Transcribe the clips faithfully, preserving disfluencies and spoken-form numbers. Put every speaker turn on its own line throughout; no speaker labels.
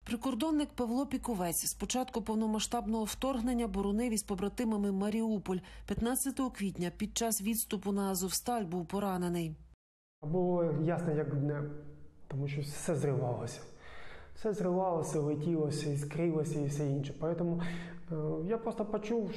Прикордонник Павло Піковець з початку повномасштабного вторгнення боронив із побратимами Маріуполь. п'ятнадцятого квітня під час відступу на Азовсталь був поранений.
Було ясно, як днем, тому що все зривалося. Все зривалося, летілося, іскрилося і все інше. Тому я просто почув,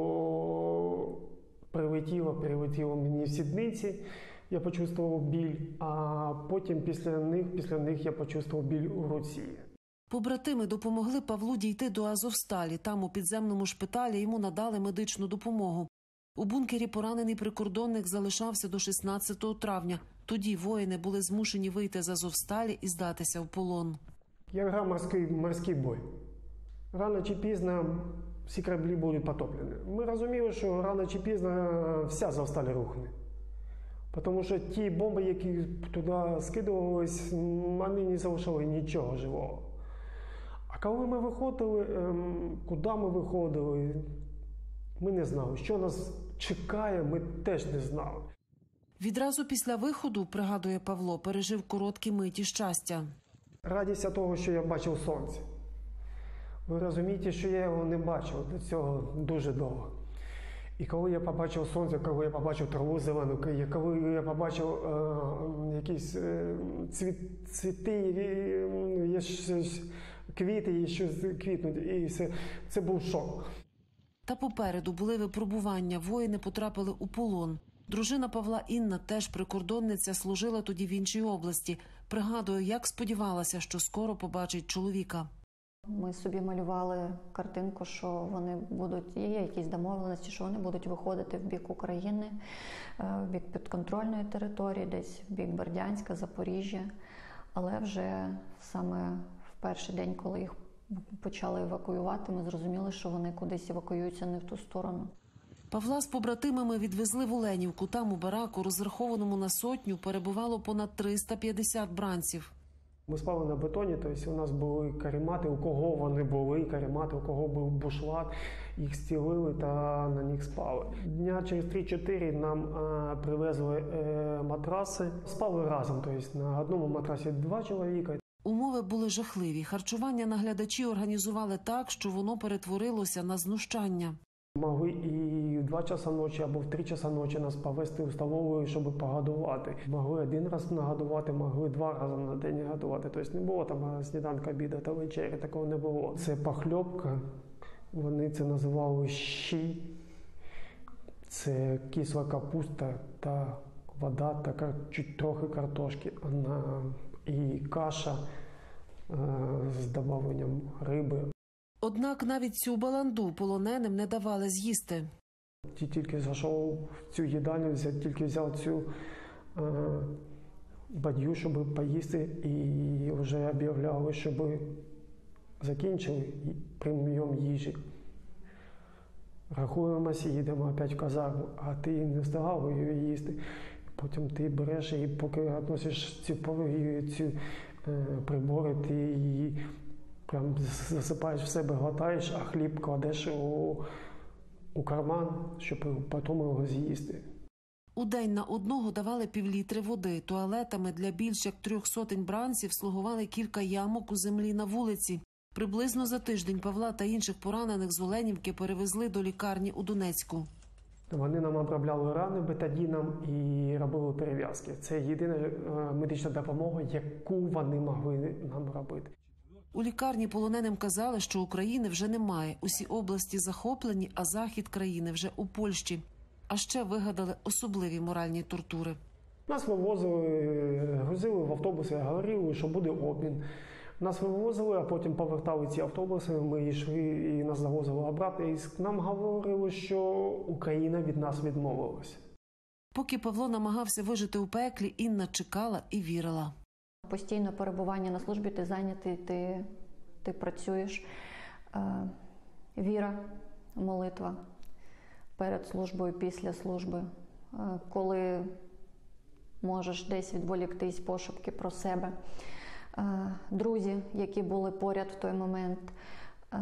що прилетіло, прилетіло мені в сідниці, я почувствував біль, а потім після них, після них я почувствував біль у руці.
Побратими допомогли Павлу дійти до Азовсталі. Там у підземному шпиталі йому надали медичну допомогу. У бункері поранений прикордонник залишався до шістнадцятого травня. Тоді воїни були змушені вийти з Азовсталі і здатися в полон.
Я грав морський, морський бой. Рано чи пізно всі кораблі будуть потоплені. Ми розуміли, що рано чи пізно вся Азовсталь рухне. Тому що ті бомби, які туди скидувались, вони не залишили нічого живого. А коли ми виходили, куди ми виходили, ми не знали. Що нас чекає, ми теж не знали.
Відразу після виходу, пригадує Павло, пережив короткі миті щастя.
Радість того, що я бачив сонце. Ви розумієте, що я його не бачив до цього дуже довго. І коли я побачив сонце, коли я побачив траву зелену, коли я побачив е, якісь е, цвіт, цвіти, е, є щось, квіти, є щось квітнуть, і все, це був шок.
Та попереду були випробування, воїни потрапили у полон. Дружина Павла Інна, теж прикордонниця, служила тоді в іншій області. Пригадує, як сподівалася, що скоро побачить чоловіка.
Ми собі малювали картинку, що вони будуть, є якісь домовленості, що вони будуть виходити в бік України, в бік підконтрольної території, десь в бік Бердянська, Запоріжжя. Але вже саме в перший день, коли їх почали евакуювати, ми зрозуміли, що вони кудись евакуюються не в ту сторону.
Павла з побратимами відвезли в Оленівку. Там у бараку, розрахованому на сотню, перебувало понад триста п'ятдесят бранців.
Ми спали на бетоні, тобто у нас були каремати, у кого вони були каремати, у кого був бушлат, їх стілили та на них спали. Дня через три-чотири нам а, привезли е, матраси, спали разом, тобто на одному матрасі два чоловіка.
Умови були жахливі. Харчування наглядачі організували так, що воно перетворилося на знущання.
Могли і в два часа ночі або в три часа ночі нас повезти у столову, щоб погодувати. Могли один раз нагодувати, могли два рази на день годувати. Тобто не було там сніданка, обіду та вечері, такого не було. Це похльобка, вони це називали щі. Це кисла капуста та вода, та чуть трохи картошки. І каша з додаванням риби.
Однак навіть цю баланду полоненим не давали з'їсти.
Ті тільки зайшов в цю їдальню, тільки взяв цю е, бадью, щоб поїсти, і вже об'являли, щоб закінчили прийом їжі. Рахуємося, їдемо опять в казарму, а ти не встигав її їсти. Потім ти береш і поки відносиш ці, ці е, прибори, ти її прям засипаєш в себе, глотаєш, а хліб кладеш у, у карман, щоб потім його з'їсти.
У день на одного давали півлітри води. Туалетами для більш як трьох сотень бранців слугували кілька ямок у землі на вулиці. Приблизно за тиждень Павла та інших поранених з Оленівки перевезли до лікарні у Донецьку.
Вони нам обробляли рани бетадіном і робили перев'язки. Це єдина медична допомога, яку вони могли нам робити.
У лікарні полоненим казали, що України вже немає. Усі області захоплені, а захід країни вже у Польщі. А ще вигадали особливі моральні тортури.
Нас вивозили, грузили в автобуси, говорили, що буде обмін. Нас вивозили, а потім повертали ці автобуси, ми йшли і нас завозили обратно. І нам говорили, що Україна від нас відмовилася.
Поки Павло намагався вижити у пеклі, Інна чекала і вірила.
Постійне перебування на службі, ти зайнятий, ти, ти працюєш. Е, віра, молитва перед службою, після служби. Е, коли можеш десь відволіктись, пошепки про себе. Е, друзі, які були поряд в той момент. Е,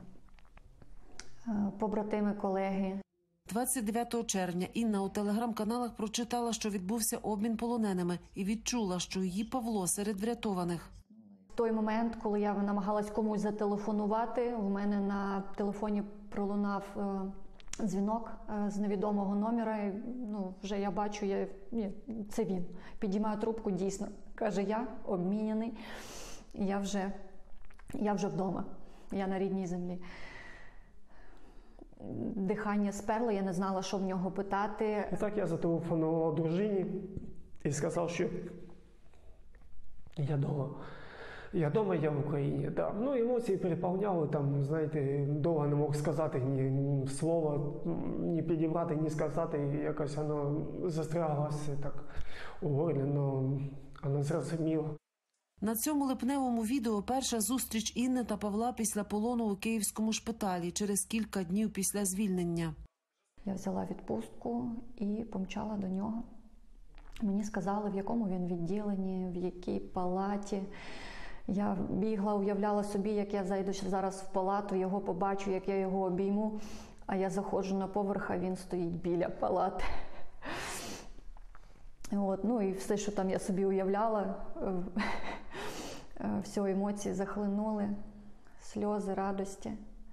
е, побратими, колеги.
двадцять дев'ятого червня Інна у телеграм-каналах прочитала, що відбувся обмін полоненими, і відчула, що її Павло серед врятованих.
той момент, коли я намагалась комусь зателефонувати, у мене на телефоні пролунав е, дзвінок е, з невідомого номера. І, ну, вже я бачу, я, ні, це він. Підіймаю трубку, дійсно. Каже, я обміняний, я вже, я вже вдома, я на рідній землі. Дихання сперло, я не знала, що в нього питати.
І так я зателефонував дружині і сказав, що я вдома. Я вдома, я в Україні. Да. Ну, емоції переповняли, там, знаєте, довго не мог сказати ні, ні слова, ні підібрати, ні сказати. І якось воно застряглося так у горлі, але воно зрозуміло.
На цьому липневому відео перша зустріч Інни та Павла після полону у київському шпиталі через кілька днів після звільнення.
Я взяла відпустку і помчала до нього. Мені сказали, в якому він відділенні, в якій палаті. Я бігла, уявляла собі, як я зайду зараз в палату, його побачу, як я його обійму, а я заходжу на поверх, а він стоїть біля палати. От, ну і все, що там я собі уявляла, все, емоції захлинули, сльози, радості,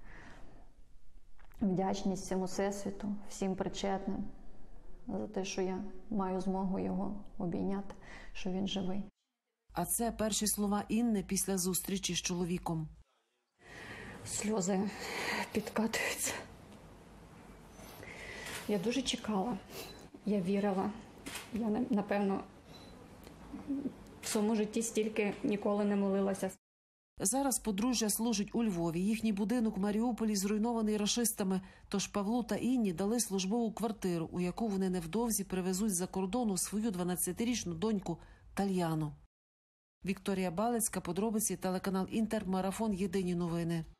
вдячність всьому всесвіту, всім причетним за те, що я маю змогу його обійняти, що він живий.
А це перші слова Інни після зустрічі з чоловіком.
Сльози підкатуються. Я дуже чекала, я вірила. Я, напевно, в своєму житті стільки ніколи не молилася.
Зараз подружжя служить у Львові. Їхній будинок в Маріуполі зруйнований рашистами, тож Павлу та Інні дали службову квартиру, у яку вони невдовзі привезуть з-за кордону свою дванадцятирічну доньку Тальяну. Вікторія Балицька, подробиці, телеканал Інтер, марафон «Єдині новини».